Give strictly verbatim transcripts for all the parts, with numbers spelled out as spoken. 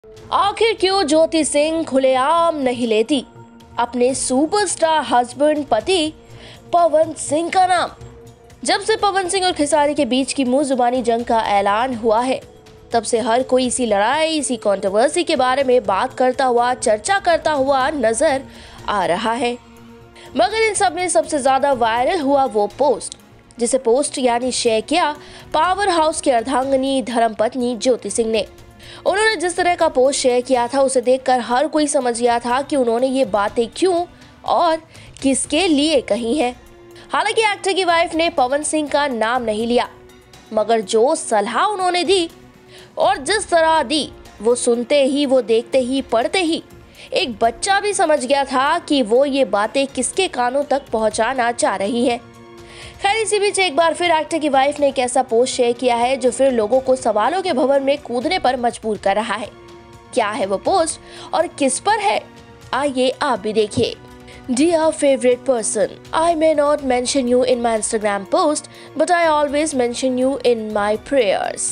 आखिर क्यों ज्योति सिंह खुलेआम नहीं लेती अपने सुपरस्टार हस्बैंड पति पवन सिंह का नाम? जब से पवन सिंह और खेसारी के बीच की मुंह जुबानी जंग का ऐलान हुआ है, तब से हर कोई इसी लड़ाई, इसी कंट्रोवर्सी के बारे में बात करता हुआ, चर्चा करता हुआ नजर आ रहा है। मगर इन सब में सबसे ज्यादा वायरल हुआ वो पोस्ट, जिसे पोस्ट यानी शेयर किया पावर हाउस की अर्धांगिनी धर्मपत्नी ज्योति सिंह ने। उन्होंने जिस तरह का पोस्ट शेयर किया था, उसे देखकर हर कोई समझ गया था कि उन्होंने ये बातें क्यों और किसके लिए कही हैं। हालांकि एक्टर की वाइफ ने पवन सिंह का नाम नहीं लिया, मगर जो सलाह उन्होंने दी और जिस तरह दी, वो सुनते ही, वो देखते ही, पढ़ते ही एक बच्चा भी समझ गया था कि वो ये बातें किसके कानों तक पहुंचाना चाह रही है। खैर, इसी बीच एक बार फिर एक्टर की वाइफ ने एक ऐसा पोस्ट शेयर किया है जो फिर लोगों को सवालों के भंवर में कूदने पर मजबूर कर रहा है। क्या है वो पोस्ट और किस पर है, आइए आप भी देखिए। Dear favorite person, I may not mention you in my Instagram post, but I always mention you in my prayers.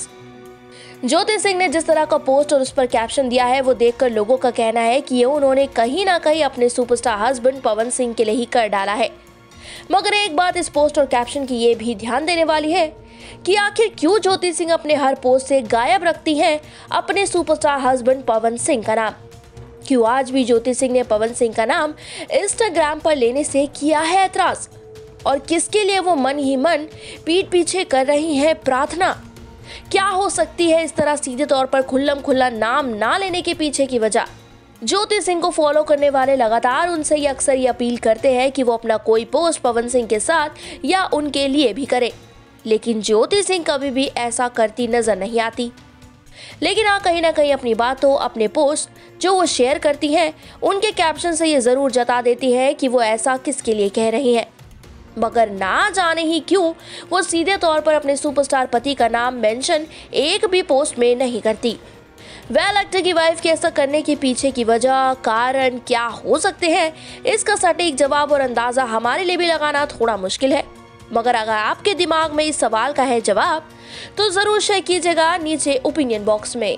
Jyoti Singh ने जिस तरह का पोस्ट और उस पर कैप्शन दिया है, वो देखकर लोगों का कहना है कि ये उन्होंने कहीं ना कहीं अपने सुपरस्टार हस्बैंड पवन सिंह के लिए ही कर डाला है। मगर एक बात इस पोस्ट और कैप्शन की ये भी ध्यान देने वाली है कि आखिर क्यों ज्योति सिंह अपने हर पोस्ट से गायब रखती हैं अपने सुपरस्टार हस्बैंड पवन सिंह का नाम। क्यों आज भी ज्योति सिंह ने पवन सिंह का नाम इंस्टाग्राम पर लेने से किया है ऐतराज, और किसके लिए वो मन ही मन पीठ पीछे कर रही हैं प्रार्थना? क्या हो सकती है इस तरह सीधे तौर पर खुल्लम खुल्ला नाम ना लेने के पीछे की वजह? ज्योति सिंह को फॉलो करने वाले लगातार उनसे ये अक्सर ये अपील करते हैं कि वो अपना कोई पोस्ट पवन सिंह के साथ या उनके लिए भी करे, लेकिन ज्योति सिंह कभी भी ऐसा करती नजर नहीं आती। लेकिन हाँ, कहीं ना कहीं अपनी बातों, अपने पोस्ट जो वो शेयर करती हैं, उनके कैप्शन से ये जरूर जता देती है कि वो ऐसा किसके लिए कह रही हैं। मगर ना जाने ही क्यों वो सीधे तौर पर अपने सुपरस्टार पति का नाम मेंशन एक भी पोस्ट में नहीं करती। वेल, एक्टर की वाइफ के ऐसा करने के पीछे की वजह, कारण क्या हो सकते हैं, इसका सटीक जवाब और अंदाजा हमारे लिए भी लगाना थोड़ा मुश्किल है। मगर अगर आपके दिमाग में इस सवाल का है जवाब, तो जरूर शेयर कीजिएगा नीचे ओपिनियन बॉक्स में।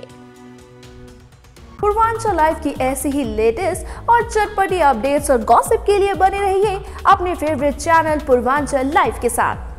पूर्वांचल लाइव की ऐसी ही लेटेस्ट और चटपटी अपडेट्स और गॉसिप के लिए बने रहिए अपने फेवरेट चैनल पूर्वांचल लाइव के साथ।